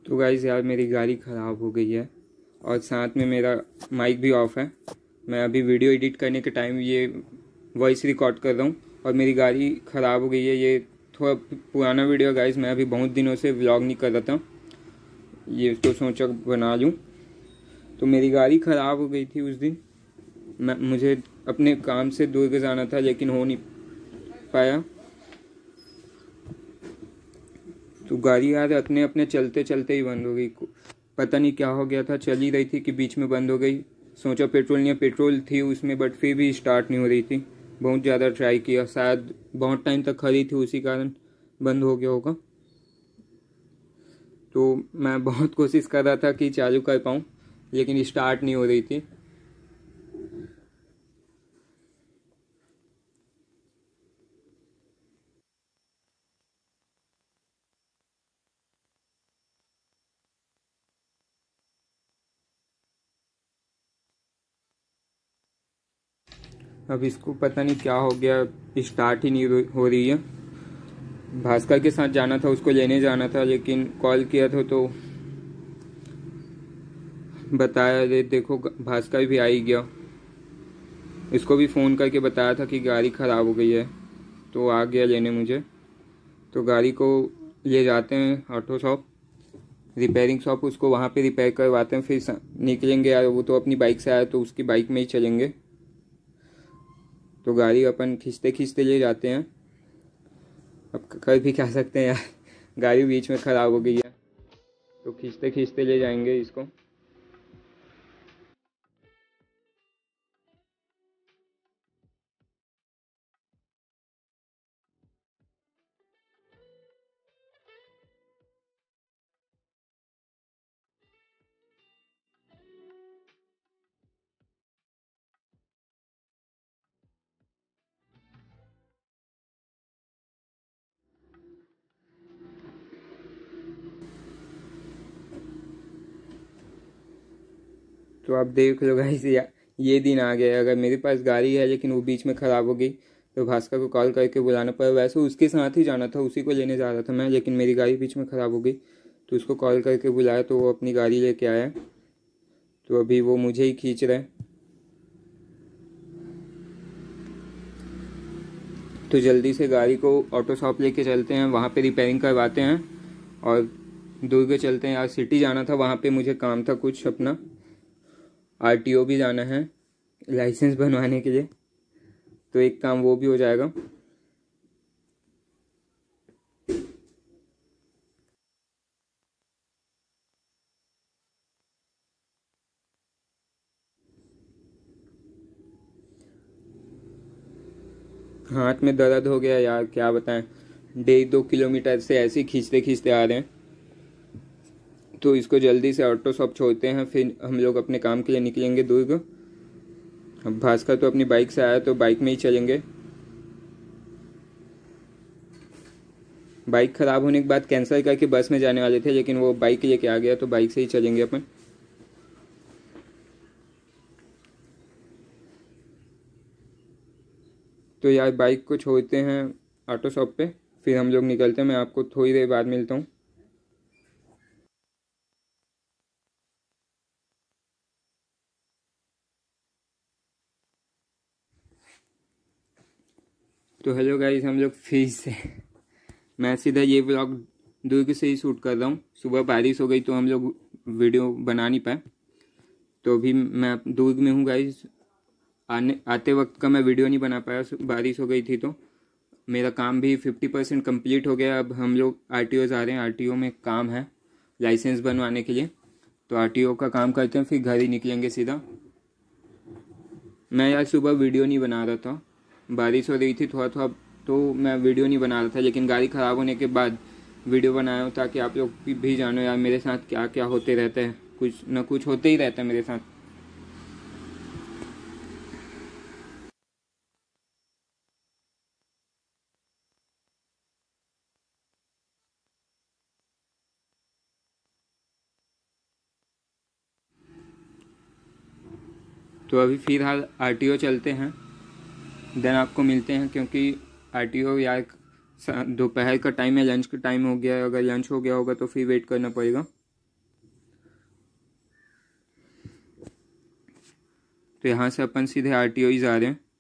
तो गाइस यार मेरी गाड़ी ख़राब हो गई है और साथ में मेरा माइक भी ऑफ है। मैं अभी वीडियो एडिट करने के टाइम ये वॉइस रिकॉर्ड कर रहा हूँ और मेरी गाड़ी ख़राब हो गई है। ये थोड़ा पुराना वीडियो गाइस, मैं अभी बहुत दिनों से व्लॉग नहीं कर रहा था, ये तो सोचा बना लूँ। तो मेरी गाड़ी ख़राब हो गई थी उस दिन। मुझे अपने काम से दूर जाना था लेकिन हो नहीं पाया। तो गाड़ी यार अपने अपने चलते चलते ही बंद हो गई। पता नहीं क्या हो गया था, चल ही रही थी कि बीच में बंद हो गई। सोचा पेट्रोल नहीं है, पेट्रोल थी उसमें बट फिर भी स्टार्ट नहीं हो रही थी। बहुत ज़्यादा ट्राई किया, शायद बहुत टाइम तक खड़ी थी उसी कारण बंद हो गया होगा। तो मैं बहुत कोशिश कर रहा था कि चालू कर पाऊँ लेकिन स्टार्ट नहीं हो रही थी। अब इसको पता नहीं क्या हो गया, स्टार्ट ही नहीं हो रही है। भास्कर के साथ जाना था, उसको लेने जाना था, लेकिन कॉल किया था तो बताया देखो भास्कर भी आ ही गया। इसको भी फ़ोन करके बताया था कि गाड़ी ख़राब हो गई है, तो आ गया लेने मुझे। तो गाड़ी को ले जाते हैं ऑटो शॉप, रिपेयरिंग शॉप, उसको वहाँ पे रिपेयर करवाते हैं, फिर निकलेंगे यार। वो तो अपनी बाइक से आया तो उसकी बाइक में ही चलेंगे। तो गाड़ी अपन खींचते खींचते ले जाते हैं। अब कर भी क्या सकते हैं यार, गाड़ी बीच में ख़राब हो गई है तो खींचते खींचते ले जाएंगे इसको। तो आप देख लो गाइस, ये दिन आ गया। अगर मेरे पास गाड़ी है लेकिन वो बीच में ख़राब हो गई तो भास्कर को कॉल करके बुलाना पड़ा। वैसे उसके साथ ही जाना था, उसी को लेने जा रहा था मैं, लेकिन मेरी गाड़ी बीच में ख़राब हो गई तो उसको कॉल करके बुलाया तो वो अपनी गाड़ी लेके आया। तो अभी वो मुझे ही खींच रहा है। तो जल्दी से गाड़ी को ऑटो शॉप लेके चलते हैं, वहाँ पे रिपेयरिंग करवाते हैं और दुर्ग चलते हैं। यार सिटी जाना था, वहाँ पे मुझे काम था कुछ अपना, आरटीओ भी जाना है लाइसेंस बनवाने के लिए, तो एक काम वो भी हो जाएगा। हाथ में दर्द हो गया यार, क्या बताएं। 1.5-2 किलोमीटर से ऐसे ही खींचते खींचते आ रहे हैं। तो इसको जल्दी से ऑटो शॉप छोड़ते हैं, फिर हम लोग अपने काम के लिए निकलेंगे दुर्ग। अब भास्कर तो अपनी बाइक से आया तो बाइक में ही चलेंगे। बाइक ख़राब होने के बाद कैंसिल करके बस में जाने वाले थे, लेकिन वो बाइक लेके आ गया तो बाइक से ही चलेंगे अपन। तो यार बाइक को छोड़ते हैं ऑटो शॉप पे, फिर हम लोग निकलते हैं। मैं आपको थोड़ी देर बाद मिलता हूँ। तो हेलो गाइस, हम लोग फिर से मैं सीधा ये व्लॉग दुर्ग से ही शूट कर रहा हूँ। सुबह बारिश हो गई तो हम लोग वीडियो बना नहीं पाए। तो अभी मैं दुर्ग में हूँ गाइस। आते वक्त का मैं वीडियो नहीं बना पाया, बारिश हो गई थी। तो मेरा काम भी 50% कंप्लीट हो गया। अब हम लोग आरटीओ जा रहे हैं, आरटीओ में काम है लाइसेंस बनवाने के लिए। तो आरटीओ का काम करते हैं, फिर घर ही निकलेंगे सीधा। मैं यार सुबह वीडियो नहीं बना रहा था, बारिश हो रही थी थोड़ा थोड़ा, तो मैं वीडियो नहीं बना रहा था। लेकिन गाड़ी ख़राब होने के बाद वीडियो बनाया हूँ ताकि आप लोग भी जानो यार मेरे साथ क्या क्या होते रहते हैं। कुछ न कुछ होते ही रहता है मेरे साथ। तो अभी फिलहाल आरटीओ चलते हैं, देन आपको मिलते हैं। क्योंकि आरटीओ यार दोपहर का टाइम है, लंच का टाइम हो गया है। अगर लंच हो गया होगा तो फिर वेट करना पड़ेगा। तो यहाँ से अपन सीधे RTO ही जा रहे हैं।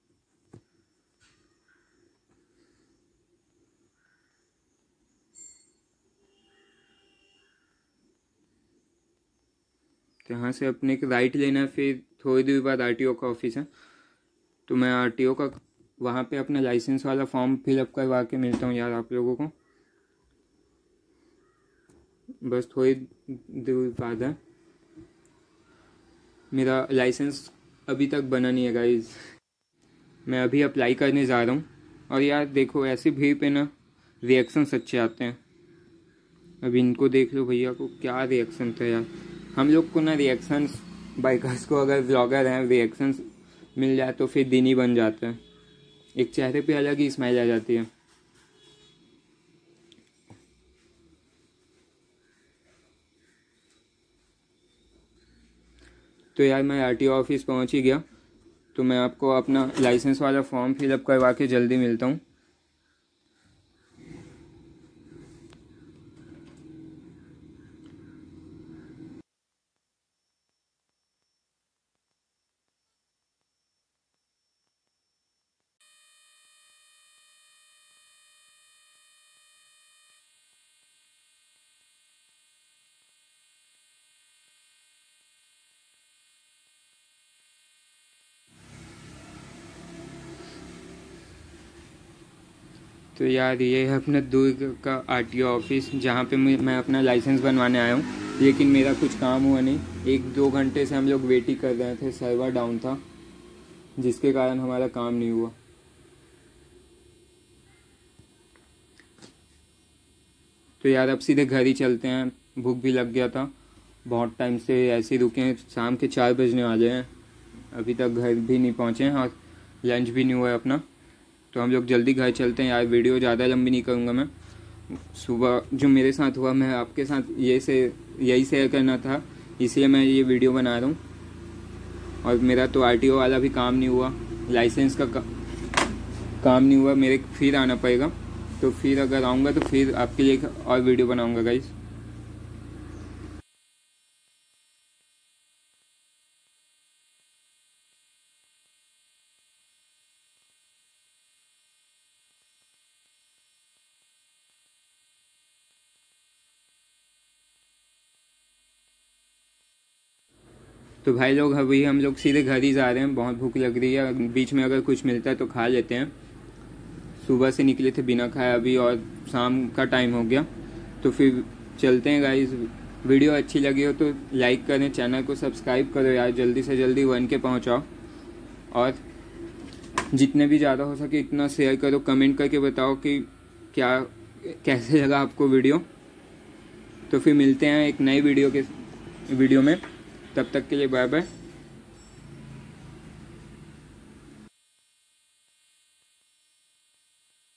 तो यहाँ से अपने एक राइट लेना है, फिर थोड़ी देर बाद RTO का ऑफिस है। तो मैं RTO का वहाँ पे अपना लाइसेंस वाला फॉर्म फिलअप करवा के मिलता हूँ यार आप लोगों को। बस थोड़ी देर बाद है। मेरा लाइसेंस अभी तक बना नहीं है गाइस, मैं अभी अप्लाई करने जा रहा हूँ। और यार देखो ऐसी भीड़ पे ना रिएक्शंस अच्छे आते हैं। अभी इनको देख लो, भैया को क्या रिएक्शन था यार। हम लोग को ना रिएक्शंस, बाइकर्स को अगर व्लॉगर हैं रिएक्शंस मिल जाए तो फिर दिन ही बन जाता है। एक चेहरे पे अलग ही स्माइल आ जाती है। तो यार मैं RTO ऑफिस पहुंच ही गया। तो मैं आपको अपना लाइसेंस वाला फॉर्म फिलअप करवा के जल्दी मिलता हूँ। तो यार ये है अपना दुर्ग का RTO ऑफिस, जहाँ पे मैं अपना लाइसेंस बनवाने आया हूँ। लेकिन मेरा कुछ काम हुआ नहीं। 1-2 घंटे से हम लोग वेट ही कर रहे थे, सर्वर डाउन था जिसके कारण हमारा काम नहीं हुआ। तो यार अब सीधे घर ही चलते हैं, भूख भी लग गया था। बहुत टाइम से ऐसे ही रुके हैं, शाम के 4 बजने वाले हैं, अभी तक घर भी नहीं पहुँचे हैं और लंच भी नहीं हुआ है अपना। तो हम लोग जल्दी घर चलते हैं यार। वीडियो ज़्यादा लंबी नहीं करूँगा मैं। सुबह जो मेरे साथ हुआ मैं आपके साथ यही शेयर करना था, इसलिए मैं ये वीडियो बना रहा हूँ। और मेरा तो RTO वाला भी काम नहीं हुआ, लाइसेंस का काम नहीं हुआ, मेरे फिर आना पड़ेगा। तो फिर अगर आऊँगा तो फिर आपके लिए एक और वीडियो बनाऊँगा गाइस। तो भाई लोग अभी हम लोग सीधे घर ही जा रहे हैं, बहुत भूख लग रही है। बीच में अगर कुछ मिलता है तो खा लेते हैं। सुबह से निकले थे बिना खाए अभी, और शाम का टाइम हो गया। तो फिर चलते हैं गाइस। वीडियो अच्छी लगी हो तो लाइक करें, चैनल को सब्सक्राइब करो यार, जल्दी से जल्दी 1K पहुंचाओ। और जितने भी ज़्यादा हो सके इतना शेयर करो। कमेंट करके बताओ कि कैसे लगा आपको वीडियो। तो फिर मिलते हैं एक नई वीडियो में। तब तक के लिए बाय बाय।